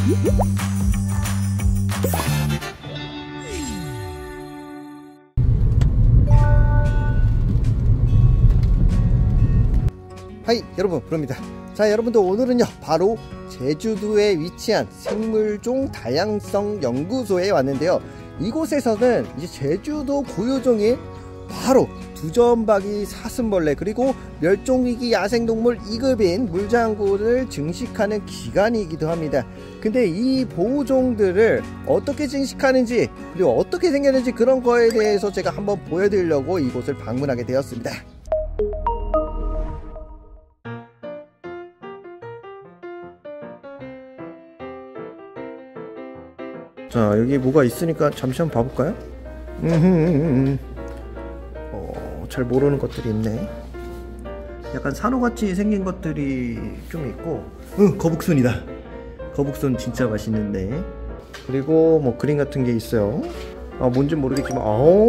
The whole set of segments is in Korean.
하이 여러분, 브로입니다. 자, 여러분들 오늘은요 바로 제주도에 위치한 생물종 다양성 연구소에 왔는데요. 이곳에서는 이제 제주도 고유종인 바로 두점박이 사슴벌레 그리고 멸종위기 야생동물 2급인 물장구를 증식하는 기관이기도 합니다. 근데 이 보호종들을 어떻게 증식하는지 그리고 어떻게 생겼는지 그런 거에 대해서 제가 한번 보여드리려고 이곳을 방문하게 되었습니다. 자, 여기 뭐가 있으니까 잠시 한번 봐볼까요? 잘 모르는 것들이 있네. 약간 산호같이 생긴 것들이 좀 있고, 거북손이다. 거북손 진짜 맛있는데. 그리고 뭐 그림 같은 게 있어요. 아, 뭔지 모르겠지만,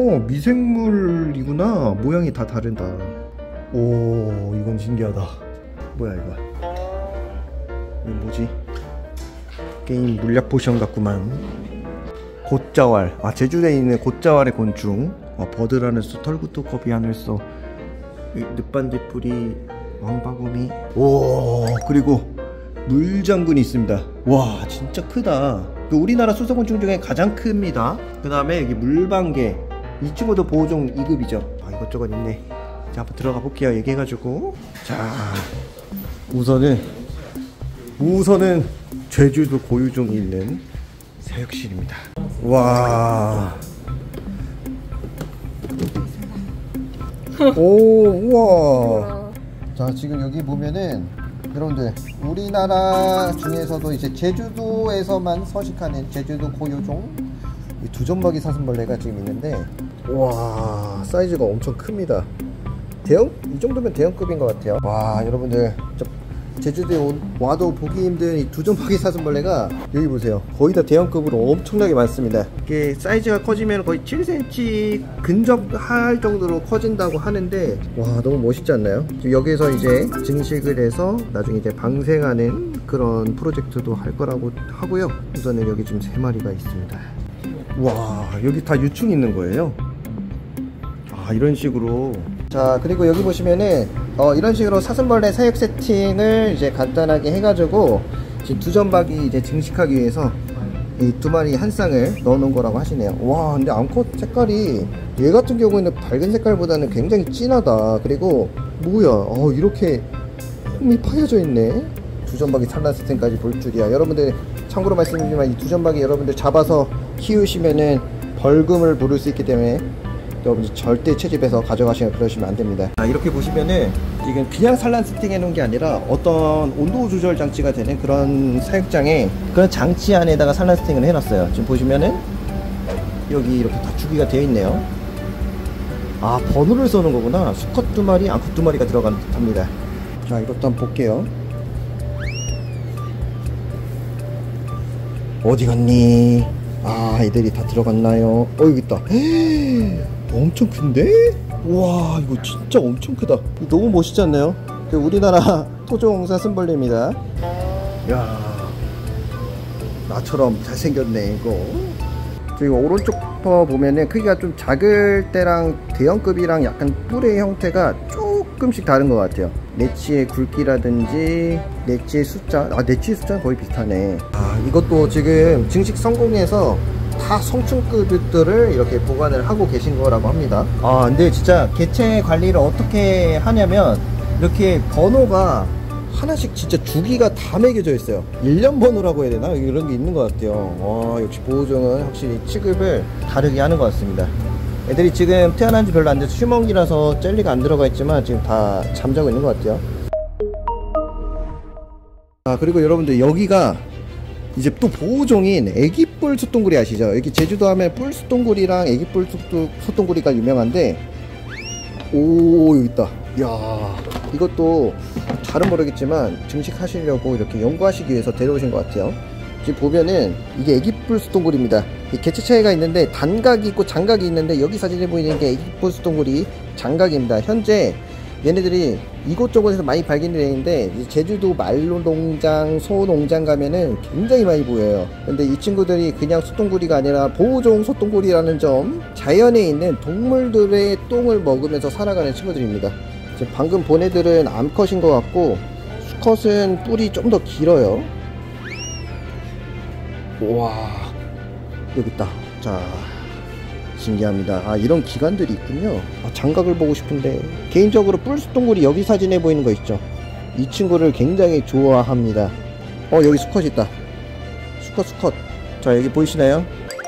미생물이구나. 모양이 다 다르다. 오, 이건 신기하다. 뭐야 이거? 이거 뭐지? 게임 물약 포션 같구만. 곶자왈, 제주도에 있는 곶자왈의 곤충. 버드라늘소, 털구토커비 하늘소, 늪반딧불이, 왕바구미. 오, 그리고 물장군이 있습니다. 와, 진짜 크다. 우리나라 수소곤충 중에 가장 큽니다. 그 다음에 여기 물방개, 이 친구도 보호종 2급이죠. 이것저것 있네. 자, 한번 들어가 볼게요. 얘기해가지고. 자, 우선은 제주도 고유종이 있는 사육실입니다. 와. 오, 우와. 자, 지금 여기 보면은 여러분들 우리나라 중에서도 이제 제주도에서만 서식하는 제주도 고유종 이 두점박이 사슴벌레가 지금 있는데, 와, 사이즈가 엄청 큽니다. 대형? 이 정도면 대형급인 것 같아요. 와, 여러분들 제주도에 와도 보기 힘든 이 두점박이 사슴벌레가 여기 보세요. 거의 다 대형급으로 엄청나게 많습니다. 이게 사이즈가 커지면 거의 7cm 근접할 정도로 커진다고 하는데, 와, 너무 멋있지 않나요? 여기에서 이제 증식을 해서 나중에 이제 방생하는 그런 프로젝트도 할 거라고 하고요. 우선은 여기 지금 3마리가 있습니다. 와, 여기 다 유충 있는 거예요. 이런 식으로. 자, 그리고 여기 보시면은 이런 식으로 사슴벌레 사육 세팅을 이제 간단하게 해가지고 지금 두점박이 이제 증식하기 위해서 이 2마리 한 쌍을 넣어 놓은 거라고 하시네요. 와, 근데 암컷 색깔이 얘 같은 경우에는 밝은 색깔보다는 굉장히 진하다. 그리고 뭐야, 이렇게 홈이 파여져 있네. 두점박이 산란 세팅까지 볼 줄이야. 여러분들 참고로 말씀드리지만 이 두점박이 여러분들 잡아서 키우시면은 벌금을 물을 수 있기 때문에 여러분들 절대 채집해서 가져가시거나 그러시면 안됩니다. 이렇게 보시면은 지금 그냥 산란 세팅 해놓은 게 아니라 어떤 온도 조절 장치가 되는 그런 사육장에 그런 장치 안에다가 산란 세팅을 해놨어요. 지금 보시면은 여기 이렇게 다 주기가 되어 있네요. 번호를 써놓은 거구나. 수컷 2마리, 암컷 2마리가 들어간 듯 합니다. 자, 이것도 한번 볼게요. 어디 갔니? 애들이 다 들어갔나요? 여기 있다. 엄청 큰데? 와, 이거 진짜 엄청 크다. 너무 멋있지 않나요? 우리나라 토종 사슴벌레입니다. 야, 나처럼 잘생겼네 이거. 지금 오른쪽 보면은 크기가 좀 작을 때랑 대형급이랑 약간 뿔의 형태가 조금씩 다른 것 같아요. 내치의 굵기라든지 내치의 숫자, 내치의 숫자는 거의 비슷하네. 이것도 지금 증식 성공해서 다 성충급들을 이렇게 보관을 하고 계신 거라고 합니다. 근데 진짜 개체 관리를 어떻게 하냐면 이렇게 번호가 하나씩 진짜 주기가 다 매겨져 있어요. 1년 번호라고 해야 되나? 이런 게 있는 것 같아요. 역시 보호종은 확실히 취급을 다르게 하는 것 같습니다. 애들이 지금 태어난 지 별로 안 돼서 휴먼기라서 젤리가 안 들어가 있지만 지금 다 잠자고 있는 것 같아요. 그리고 여러분들 여기가 이제 또 보호종인 애기뿔 숫동구리 아시죠? 여기 제주도 하면 뿔 숫동구리랑 애기뿔 숫동구리가 유명한데, 여기 있다. 이야, 이것도 잘은 모르겠지만 증식하시려고 이렇게 연구하시기 위해서 데려오신 것 같아요. 지금 보면은 이게 애기뿔 숫동구리입니다. 개체 차이가 있는데 단각이 있고 장각이 있는데 여기 사진에 보이는 게 애기뿔 숫동구리 장각입니다. 현재 얘네들이 이곳저곳에서 많이 발견이 되는데 제주도 말로농장, 소농장 가면은 굉장히 많이 보여요. 근데 이 친구들이 그냥 소똥구리가 아니라 보호종 소똥구리라는 점, 자연에 있는 동물들의 똥을 먹으면서 살아가는 친구들입니다. 지금 방금 본 애들은 암컷인 것 같고 수컷은 뿔이 좀 더 길어요. 와, 여기 있다. 자, 신기합니다. 아, 이런 기관들이 있군요. 아, 장각을 보고 싶은데 개인적으로 뿔소똥구리 여기 사진에 보이는 거 있죠, 이 친구를 굉장히 좋아합니다. 여기 수컷 있다. 수컷. 자, 여기 보이시나요?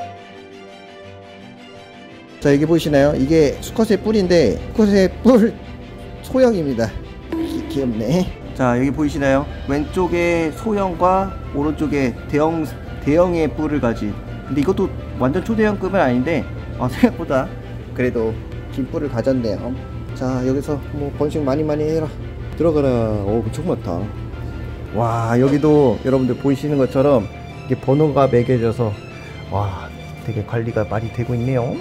자, 여기 보이시나요? 이게 수컷의 뿔인데 수컷의 뿔 소형입니다. 귀엽네. 자, 여기 보이시나요? 왼쪽에 소형과 오른쪽에 대형의 뿔을 가진, 근데 이것도 완전 초대형급은 아닌데 생각보다 그래도 긴 뿔을 가졌네요. 자, 여기서 뭐 번식 많이 해라. 들어가라. 엄청 많다. 와, 여기도 여러분들 보이시는 것처럼 이게 번호가 매겨져서 와, 되게 관리가 많이 되고 있네요.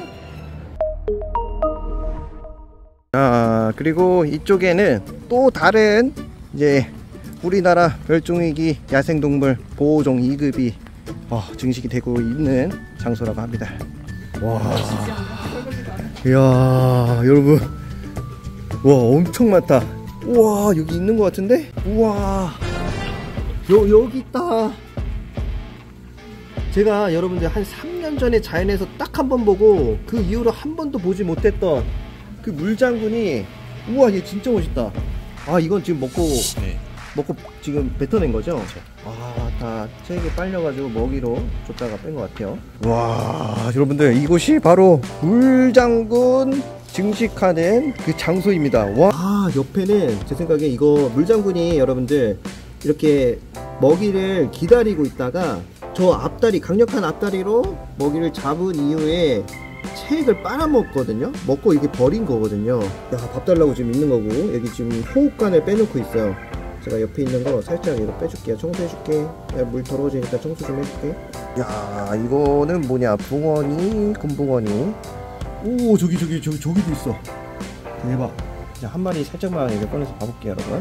자, 그리고 이쪽에는 또 다른 이제 우리나라 멸종위기 야생동물 보호종 2급이 증식이 되고 있는 장소라고 합니다. 와, 이야, 여러분, 와, 엄청 많다. 우와, 여기 있는 것 같은데? 우와, 여기 있다. 제가 여러분들 한 3년 전에 자연에서 딱 한 번 보고 그 이후로 한 번도 보지 못했던 그 물장군이, 우와, 얘 진짜 멋있다. 아, 이건 지금 먹고 지금 뱉어낸 거죠? 그렇죠. 아, 다 체액에 빨려가지고 먹이로 줬다가 뺀 것 같아요. 와, 여러분들, 이곳이 바로 물장군 증식하는 그 장소입니다. 와, 옆에는 제 생각에 이거 물장군이 여러분들 이렇게 먹이를 기다리고 있다가 저 앞다리, 강력한 앞다리로 먹이를 잡은 이후에 체액을 빨아먹거든요. 먹고 이게 버린 거거든요. 야, 밥 달라고 지금 있는 거고, 여기 지금 호흡관을 빼놓고 있어요. 제가 옆에 있는 거 살짝 이거 빼줄게요. 청소해줄게. 야, 물 더러워지니까 청소 좀 해줄게. 야, 이거는 뭐냐, 붕어니, 금붕어니. 오, 저기도 있어. 대박. 자, 한 마리 살짝만 이렇게 꺼내서 봐볼게요, 여러분.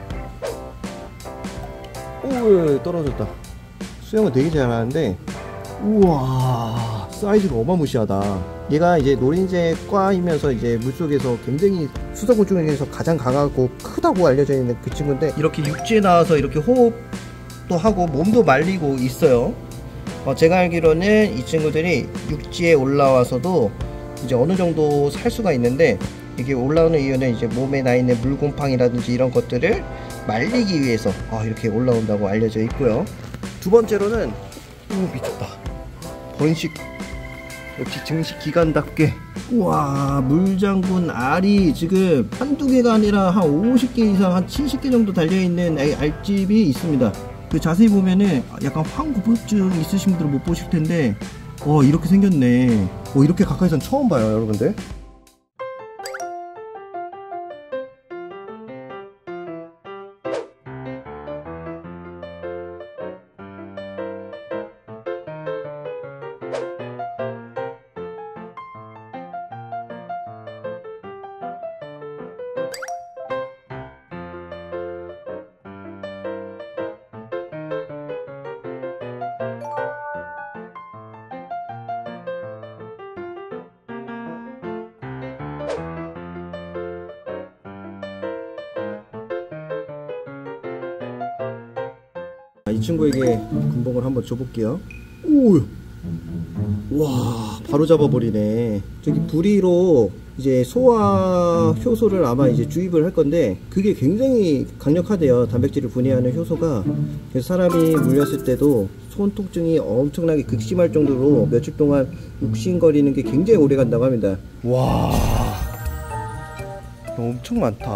오, 떨어졌다. 수영은 되게 잘하는데, 우와, 사이즈가 어마무시하다. 얘가 이제 노린재과이면서 이제 물속에서 굉장히 수소곤충 중에서 가장 강하고 크다고 알려져 있는 그 친구인데, 이렇게 육지에 나와서 이렇게 호흡도 하고 몸도 말리고 있어요. 제가 알기로는 이 친구들이 육지에 올라와서도 이제 어느 정도 살 수가 있는데, 이게 올라오는 이유는 이제 몸에 나 있는 물곰팡이라든지 이런 것들을 말리기 위해서 이렇게 올라온다고 알려져 있고요. 두 번째로는, 미쳤다, 번식, 역시 증식 기관답게, 우와, 물장군 알이 지금 한두 개가 아니라 한 50개 이상, 한 70개 정도 달려있는 알집이 있습니다. 그 자세히 보면은 약간 황고급증 있으신 분들은 못 보실 텐데, 이렇게 생겼네. 이렇게 가까이선 처음 봐요, 여러분들. 이 친구에게 군복을 한번 줘볼게요. 오, 와, 바로 잡아버리네. 저기 부리로 이제 소화 효소를 아마 이제 주입을 할 건데, 그게 굉장히 강력하대요. 단백질을 분해하는 효소가. 그래서 사람이 물렸을 때도 손 통증이 엄청나게 극심할 정도로 며칠 동안 욱신거리는 게 굉장히 오래 간다고 합니다. 와, 엄청 많다.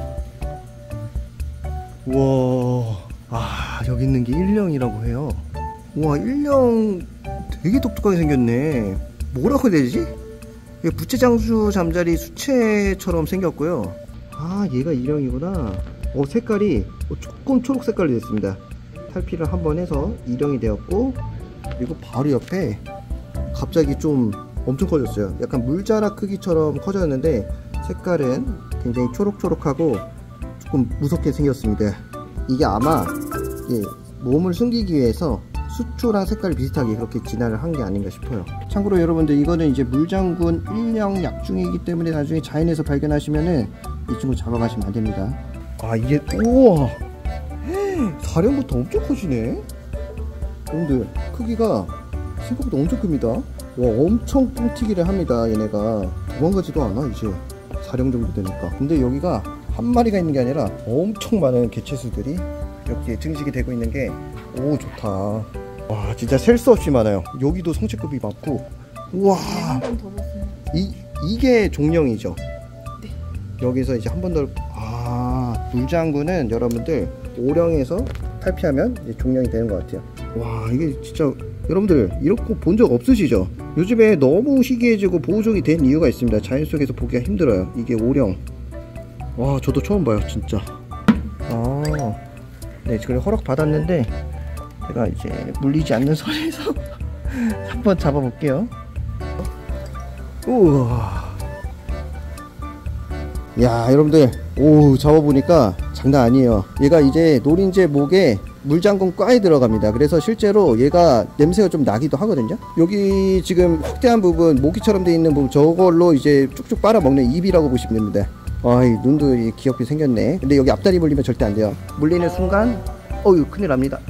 우와, 여기 있는 게 일령이라고 해요. 우와, 일령 되게 독특하게 생겼네. 뭐라고 해야 되지? 부채장수 잠자리 수채처럼 생겼고요. 얘가 일령이구나. 색깔이 조금 초록 색깔로 됐습니다. 탈피를 한번 해서 일령이 되었고, 그리고 바로 옆에 갑자기 좀 엄청 커졌어요. 약간 물자락 크기처럼 커졌는데 색깔은 굉장히 초록초록하고 조금 무섭게 생겼습니다. 이게 아마 몸을 숨기기 위해서 수초랑 색깔이 비슷하게 그렇게 진화를 한 게 아닌가 싶어요. 참고로 여러분들, 이거는 이제 물장군 일령 약중이기 때문에 나중에 자연에서 발견하시면은 이 친구 잡아가시면 안 됩니다. 아, 이게 우와, 사령부터 엄청 커지네. 여러분들, 크기가 생각보다 엄청 큽니다. 와, 엄청 뚱튀기를 합니다. 얘네가 도망가지도 않아. 이제 사령 정도 되니까. 근데 여기가 한 마리가 있는 게 아니라 엄청 많은 개체수들이 이렇게 증식이 되고 있는 게, 오, 좋다. 와, 진짜 셀 수 없이 많아요. 여기도 성체급이 많고. 우와, 이게 종령이죠. 네. 여기서 이제 한 번 더, 물장군은 여러분들 오령에서 탈피하면 이제 종령이 되는 것 같아요. 와, 이게 진짜 여러분들 이렇게 본 적 없으시죠? 요즘에 너무 희귀해지고 보호종이 된 이유가 있습니다. 자연 속에서 보기가 힘들어요. 이게 오령. 와, 저도 처음 봐요, 진짜. 네, 지금 허락 받았는데 제가 이제 물리지 않는 선에서 한번 잡아볼게요. 우와. 야, 여러분들, 오, 잡아보니까 장난 아니에요. 얘가 이제 노린재 목에 물장군 과에 들어갑니다. 그래서 실제로 얘가 냄새가 좀 나기도 하거든요. 여기 지금 확대한 부분, 모기처럼 돼 있는 부분, 저걸로 이제 쭉쭉 빨아먹는 입이라고 보시면 됩니다. 아이, 눈도 귀엽게 생겼네. 근데 여기 앞다리 물리면 절대 안 돼요. 물리는 순간 어휴, 큰일 납니다.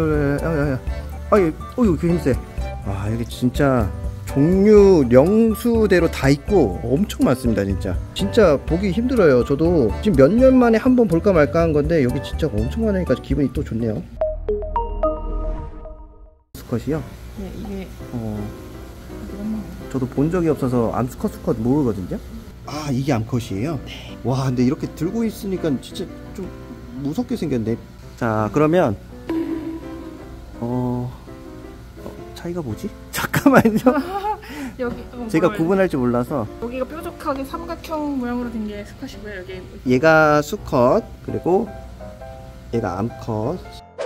어휴, 그 힘세. 아, 여기 진짜 종류 영수대로 다 있고 엄청 많습니다. 진짜 보기 힘들어요. 저도 지금 몇 년 만에 한번 볼까 말까 한 건데 여기 진짜 엄청 많으니까 기분이 또 좋네요. 수컷이요? 네, 이게 저도 본 적이 없어서 암수컷 수컷 모르거든요. 아, 이게 암컷이에요? 네. 와, 근데 이렇게 들고 있으니까 진짜 좀 무섭게 생겼네. 자, 그러면 차이가 뭐지? 잠깐만요. 여기 제가 구분할 줄 몰라서. 여기가 뾰족하게 삼각형 모양으로 된 게 수컷이고요. 여기 얘가 수컷, 그리고 얘가 암컷.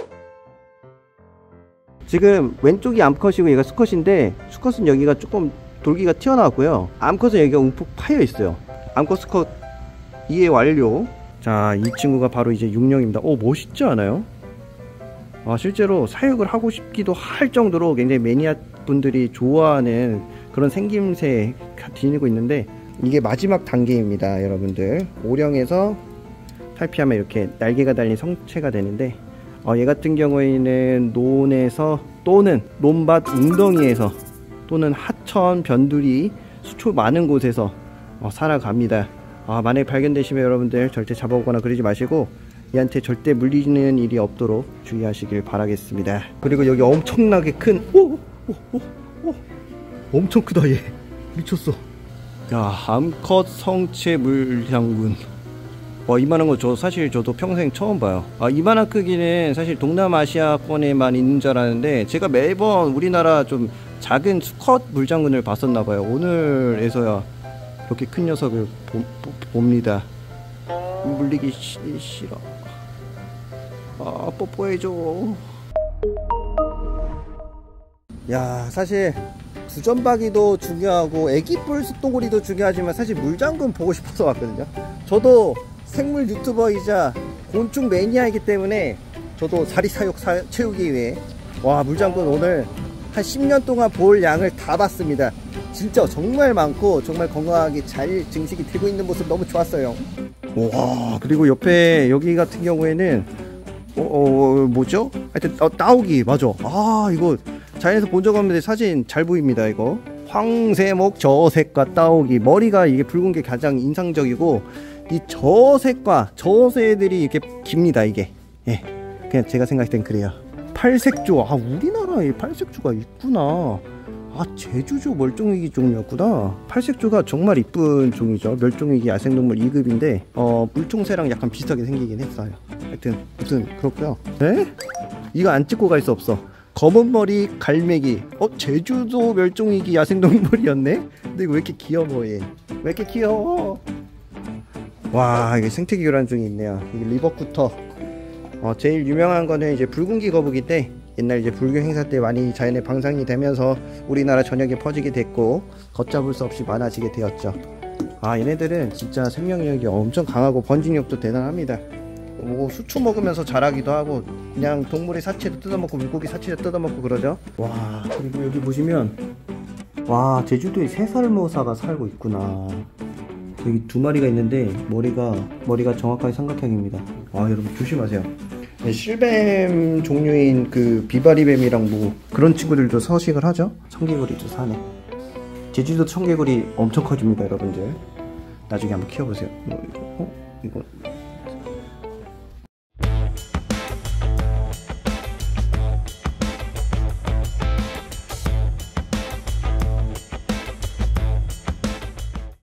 지금 왼쪽이 암컷이고 얘가 수컷인데, 수컷은 여기가 조금 돌기가 튀어나왔고요. 암컷은 여기가 움푹 파여 있어요. 암컷 수컷 이해 완료. 자, 이 친구가 바로 이제 육령입니다. 오, 멋있지 않아요? 아, 실제로 사육을 하고 싶기도 할 정도로 굉장히 매니아 분들이 좋아하는 그런 생김새 지니고 있는데, 이게 마지막 단계입니다. 여러분들, 오령에서 탈피하면 이렇게 날개가 달린 성체가 되는데, 얘 같은 경우에는 논에서 또는 논밭 웅덩이에서 또는 하천, 변두리, 수초 많은 곳에서 살아갑니다. 만약에 발견되시면 여러분들 절대 잡아오거나 그러지 마시고 얘한테 절대 물리는 일이 없도록 주의하시길 바라겠습니다. 그리고 여기 엄청나게 큰 엄청 크다. 얘 미쳤어. 야, 암컷 성체 물장군. 이만한 거 사실 저도 평생 처음 봐요. 이만한 크기는 사실 동남아시아권에만 있는 줄 알았는데 제가 매번 우리나라 좀 작은 수컷 물장군을 봤었나봐요. 오늘에서야 이렇게 큰 녀석을 봅니다. 물리기 싫어. 뽀뽀해줘. 야, 사실 두점박이도 중요하고 애기뿔 숫동오리도 중요하지만 사실 물장군 보고 싶어서 왔거든요. 저도 생물 유튜버이자 곤충 매니아이기 때문에 저도 사리사욕 채우기 위해 물장군 오늘 한 10년 동안 볼 양을 다 봤습니다. 진짜 정말 많고 정말 건강하게 잘 증식이 되고 있는 모습 너무 좋았어요. 와, 그리고 옆에 여기 같은 경우에는 뭐죠? 하여튼 따오기. 맞아. 이거 자연에서 본 적 없는데 사진 잘 보입니다. 이거 황새목 저새과 따오기. 머리가 이게 붉은 게 가장 인상적이고 이 저새과 저새들이 이렇게 깁니다. 이게 그냥 제가 생각할 땐 그래요. 팔색조. 우리나라에 팔색조가 있구나. 제주조 멀종위기 종이었구나. 팔색조가 정말 이쁜 종이죠. 멸종위기 야생동물 2급인데 물총새랑 약간 비슷하게 생기긴 했어요. 하여튼 그렇고요. 이거 안 찍고 갈 수 없어. 검은 머리 갈매기. 제주도 멸종위기 야생동물이었네. 근데 이거 왜 이렇게 귀여워? 얘 왜 이렇게 귀여워? 와, 이게 생태계 교란종이 있네요. 이게 리버쿠터. 제일 유명한 거는 이제 붉은기 거북인데, 옛날 이제 불교 행사 때 많이 자연에 방상이 되면서 우리나라 전역에 퍼지게 됐고 걷잡을 수 없이 많아지게 되었죠. 얘네들은 진짜 생명력이 엄청 강하고 번식력도 대단합니다. 뭐 수초 먹으면서 자라기도 하고 그냥 동물의 사체도 뜯어먹고 물고기 사체도 뜯어먹고 그러죠. 와, 그리고 여기 보시면 와, 제주도에 새살모사가 살고 있구나. 여기 두 마리가 있는데 머리가 정확하게 삼각형입니다. 아, 여러분 조심하세요. 네, 실뱀 종류인 그 비바리뱀이랑 뭐 그런 친구들도 서식을 하죠. 청개구리도 사네. 제주도 청개구리 엄청 커집니다, 여러분들. 나중에 한번 키워보세요. 이거